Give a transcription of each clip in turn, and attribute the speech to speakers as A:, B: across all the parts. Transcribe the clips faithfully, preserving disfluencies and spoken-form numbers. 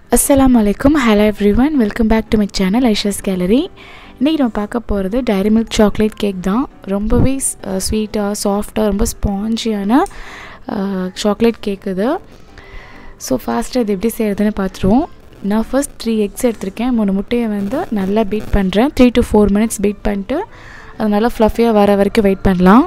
A: Assalamu alaikum. Hello everyone. Welcome back to my channel Aisha's Gallery. இன்னைக்கு நம்ம பார்க்க போகிறது டைரி மில்க் சாக்லேட் கேக் தான். ரொம்பவே ஸ்வீட்டாக சாஃப்டாக ரொம்ப ஸ்பாஞ்சியான சாக்லேட் கேக் இது. ஸோ ஃபாஸ்ட்டாக இது எப்படி செய்கிறதுன்னு பார்த்துருவோம். நான் ஃபர்ஸ்ட் த்ரீ எக்ஸ் எடுத்திருக்கேன். மூணு முட்டையை வந்து நல்லா பீட் பண்ணுறேன். Three to four minutes beat பண்ணிட்டு அது நல்லா ஃப்ளஃபியாக வர வரைக்கும் வெயிட் பண்ணலாம்.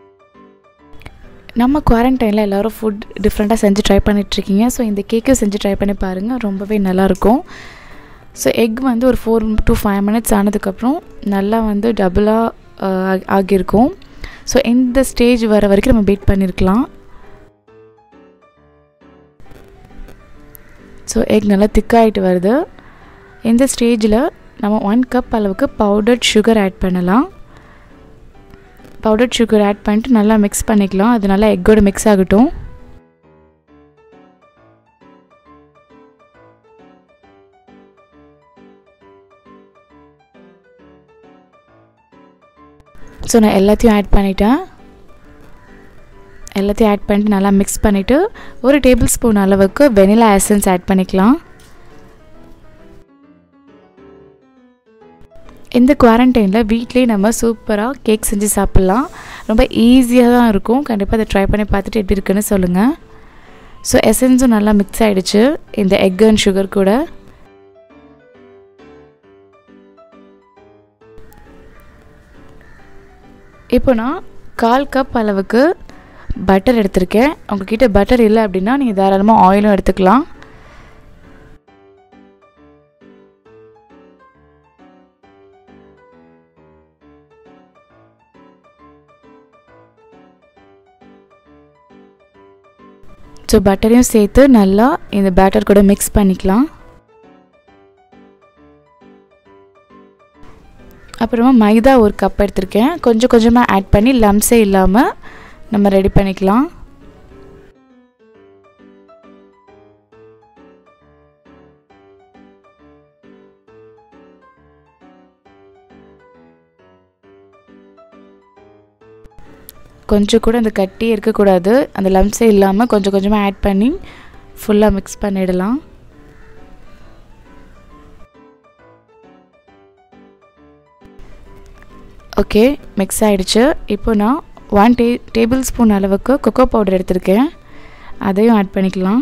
A: நம்ம குவாரண்டைனில் எல்லோரும் ஃபுட் டிஃப்ரெண்ட்டாக செஞ்சு ட்ரை பண்ணிகிட்ருக்கீங்க. ஸோ இந்த கேக்கை செஞ்சு ட்ரை பண்ணி பாருங்கள், ரொம்பவே நல்லாயிருக்கும். ஸோ எக் வந்து ஒரு ஃபோர் டு ஃபைவ் மினிட்ஸ் ஆனதுக்கப்புறம் நல்லா வந்து டபுளாக ஆகியிருக்கும். ஸோ இந்த ஸ்டேஜ் வர வரைக்கும் நம்ம பீட் பண்ணியிருக்கலாம். ஸோ எக் நல்லா திக்காகிட்டு வருது. இந்த ஸ்டேஜில் நம்ம ஒன் கப் அளவுக்கு பவுடர்ட் சுகர் ஆட் பண்ணலாம். பவுடர் சுகர் ஆட் பண்ணிட்டு நல்லா மிக்ஸ் பண்ணிக்கலாம். அது நல்லா எக்கோடு மிக்ஸ் ஆகட்டும். ஸோ நான் எல்லாத்தையும் ஆட் பண்ணிட்டேன். எல்லாத்தையும் ஆட் பண்ணிட்டு நல்லா மிக்ஸ் பண்ணிவிட்டு ஒரு டேபிள் ஸ்பூன் அளவுக்கு வெனிலா எசன்ஸ் ஆட் பண்ணிக்கலாம். இந்த குவாரண்டைனில் வீட்லேயே நம்ம சூப்பராக கேக் செஞ்சு சாப்பிட்லாம். ரொம்ப ஈஸியாக தான் இருக்கும். கண்டிப்பாக அதை ட்ரை பண்ணி பார்த்துட்டு எப்படி இருக்குன்னு சொல்லுங்கள். ஸோ எசன்ஸும் நல்லா மிக்ஸ் ஆகிடுச்சு இந்த எக் அண்ட் சுகர் கூட. இப்போ நான் கால் கப் அளவுக்கு பட்டர் எடுத்திருக்கேன். உங்கள்கிட்ட பட்டர் இல்லை அப்படின்னா நீங்கள் தாராளமாக ஆயிலும் எடுத்துக்கலாம். ஸோ பட்டரையும் சேர்த்து நல்லா இந்த பேட்டர் கூட மிக்ஸ் பண்ணிக்கலாம். அப்புறமா மைதா ஒரு கப் எடுத்திருக்கேன். கொஞ்சம் கொஞ்சமாக ஆட் பண்ணி லம்ஸே இல்லாமல் நம்ம ரெடி பண்ணிக்கலாம். கொஞ்சம் கூட அந்த கட்டி இருக்கக்கூடாது. அந்த லம்ஸே இல்லாமல் கொஞ்சம் கொஞ்சமாக ஆட் பண்ணி ஃபுல்லாக மிக்ஸ் பண்ணிடலாம். ஓகே, மிக்ஸ் ஆகிடுச்சு. இப்போ நான் ஒன் டே டேபிள் ஸ்பூன் அளவுக்கு கொக்கோ பவுடர் எடுத்திருக்கேன். அதையும் ஆட் பண்ணிக்கலாம்.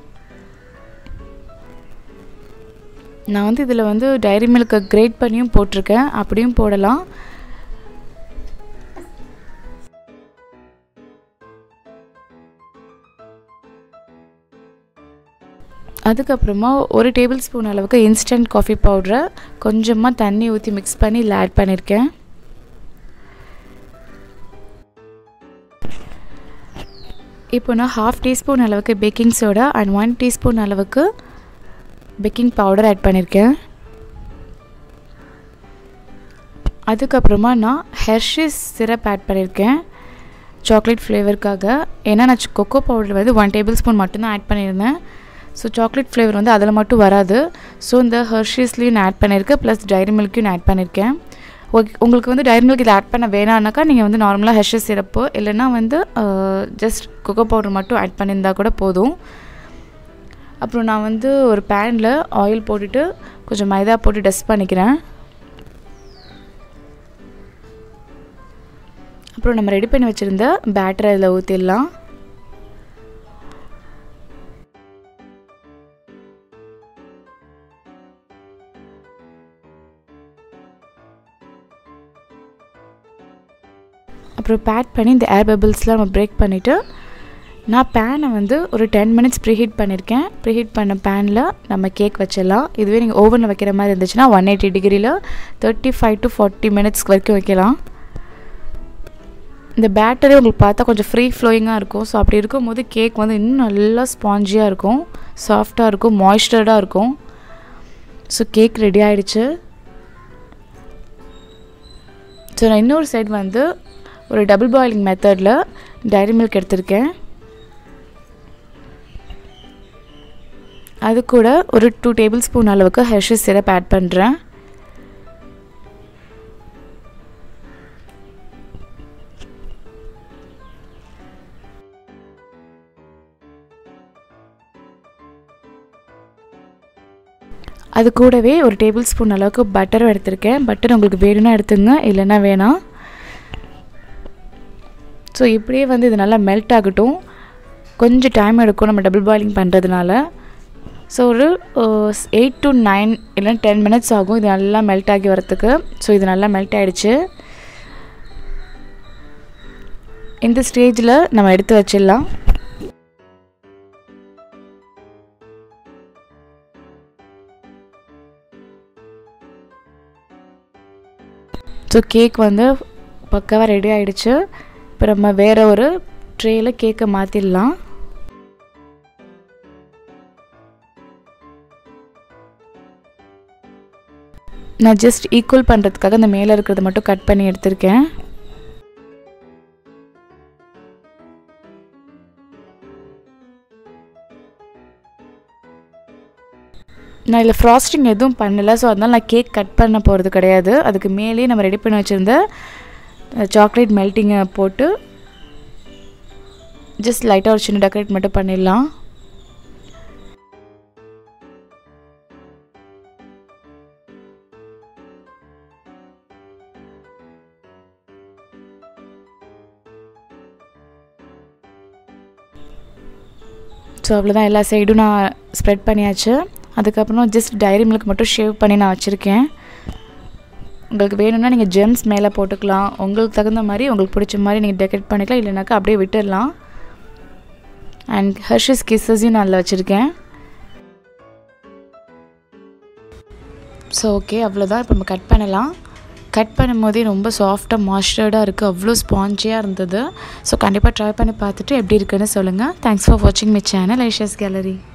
A: நான் வந்து இதில் வந்து டைரி மில்கை கிரேட் பண்ணியும் போட்டிருக்கேன். அப்படியும் போடலாம். அதுக்கப்புறமா ஒரு டேபிள் ஸ்பூன் அளவுக்கு இன்ஸ்டன்ட் காஃபி பவுடரை கொஞ்சமாக தண்ணி ஊற்றி மிக்ஸ் பண்ணி இதில் ஆட் பண்ணியிருக்கேன். இப்போ நான் ஹாஃப் டீஸ்பூன் அளவுக்கு baking soda and one teaspoon அளவுக்கு பேக்கிங் பவுடர் ஆட் பண்ணியிருக்கேன். அதுக்கப்புறமா நான் ஹெர்ஷீஸ் சிரப் ஆட் பண்ணியிருக்கேன் சாக்லேட் ஃப்ளேவருக்காக. ஏன்னா நான் கொக்கோ பவுடர் வந்து ஒன் டேபிள் ஸ்பூன் மட்டும்தான் ஆட் பண்ணியிருந்தேன். ஸோ சாக்லேட் ஃப்ளேவர் வந்து அதில் மட்டும் வராது. ஸோ இந்த ஹெர்ஷீஸ்லேயும் நான் ஆட் பண்ணியிருக்கேன், ப்ளஸ் டைரி மில்க்கையும் நான் ஆட் பண்ணியிருக்கேன். ஓகே, உங்களுக்கு வந்து டைரி மில்க் இதை ஆட் பண்ண வேணான்னாக்கா நீங்கள் வந்து நார்மலாக ஹெர்ஷீஸ் சிரப்பு இல்லைன்னா வந்து ஜஸ்ட் கொக்கோ பவுடர் மட்டும் ஆட் பண்ணியிருந்தால் கூட போதும். அப்புறம் நான் வந்து ஒரு பேனில் ஆயில் போட்டுட்டு கொஞ்சம் மைதா போட்டு டஸ்ட் பண்ணிக்கிறேன். அப்புறம் நம்ம ரெடி பண்ணி வச்சுருந்த பேட்டரை இதில் ஊற்றிடலாம். அப்புறம் பேட் பண்ணி இந்த ஏர் பபிள்ஸ்லாம் நம்ம பிரேக் பண்ணிவிட்டு நான் பேனை வந்து ஒரு டென் மினிட்ஸ் ப்ரீஹீட் பண்ணியிருக்கேன். ப்ரீஹீட் பண்ண பேனில் நம்ம கேக் வச்சிடலாம். இதுவே நீங்கள் ஓவனில் வைக்கிற மாதிரி இருந்துச்சுன்னா ஒன் எயிட்டி டிகிரியில் thirty five to forty minutes வரைக்கும் வைக்கலாம். இந்த பேட்டரே உங்களுக்கு பார்த்தா கொஞ்சம் ஃப்ரீ ஃப்ளோயிங்காக இருக்கும். ஸோ அப்படி இருக்கும்போது கேக் வந்து இன்னும் நல்லா ஸ்பாஞ்சியாக இருக்கும், சாஃப்டாக இருக்கும், மாய்ஸ்சர்டாக இருக்கும். ஸோ கேக் ரெடி ஆகிடுச்சு. ஸோ நான் இன்னொரு சைடு வந்து ஒரு டபுள் பாயிலிங் மெத்தடில் டைரி மில்க் எடுத்திருக்கேன். அது கூட ஒரு டூ டேபிள் ஸ்பூன் அளவுக்கு ஹெர்ஷீஸ் சிரப் ஆட் பண்ணுறேன். அது கூடவே ஒரு டேபிள் ஸ்பூன் அளவுக்கு பட்டரும் எடுத்திருக்கேன். பட்டர் உங்களுக்கு வேணும்னா எடுத்துங்க, இல்லைன்னா வேணாம். ஸோ இப்படியே வந்து இது நல்லா மெல்ட் ஆகட்டும். கொஞ்சம் டைம் எடுக்கும் நம்ம டபுள் பாயிலிங் பண்ணுறதுனால. ஸோ ஒரு எயிட் டு நைன் இல்லைன்னா டென் மினிட்ஸ் ஆகும் இது நல்லா மெல்ட் ஆகி வரத்துக்கு. ஸோ இது நல்லா மெல்ட் ஆகிடுச்சு. இந்த ஸ்டேஜில் நம்ம எடுத்து வச்சிடலாம். ஸோ கேக் வந்து பக்காவாக ரெடி ஆகிடுச்சு. இப்போ நம்ம வேறு ஒரு ட்ரேயில் கேக்கை மாற்றிடலாம். நான் ஜஸ்ட் ஈக்குவல் பண்ணுறதுக்காக அந்த மேலே இருக்கிறத மட்டும் கட் பண்ணி எடுத்திருக்கேன். நான் இதில் ஃப்ராஸ்டிங் எதுவும் பண்ணலை. ஸோ அதனால் நான் கேக் கட் பண்ண போகிறது கிடையாது. அதுக்கு மேலேயே நம்ம ரெடி பண்ணி வச்சுருந்த சாக்லேட் மெல்ட்டிங்கை போட்டு ஜஸ்ட் லைட்டாக ஒரு சின்ன டெக்கரேட் மட்டும் பண்ணிடலாம். ஸோ அவ்வளோதான், எல்லா சைடும் நான் ஸ்ப்ரெட் பண்ணியாச்சு. அதுக்கப்புறம் ஜஸ்ட் டைரி மில்க் மட்டும் ஷேவ் பண்ணி நான் வச்சுருக்கேன். உங்களுக்கு வேணும்னா நீங்கள் ஜெம்ஸ் மேலே போட்டுக்கலாம். உங்களுக்கு தகுந்த மாதிரி உங்களுக்கு பிடிச்ச மாதிரி நீங்கள் டெக்கரேட் பண்ணிக்கலாம், இல்லைனாக்கா அப்படியே விட்டுடலாம். அண்ட் ஹெர்ஷீஸ் கிஸ்ஸஸையும் நான் அதில் வச்சுருக்கேன். ஸோ ஓகே, அவ்வளோதான். இப்போ நம்ம கட் பண்ணலாம். கட் பண்ணும்போதே ரொம்ப சாஃப்டாக மாய்ஸ்சர்டாக இருக்குது, அவ்வளோ ஸ்பாஞ்சியாக இருந்தது. ஸோ கண்டிப்பாக ட்ரை பண்ணி பார்த்துட்டு எப்படி இருக்குன்னு சொல்லுங்கள். தேங்க்ஸ் ஃபார் வாட்சிங் மை சேனல் ஐஷாஸ் கேலரி.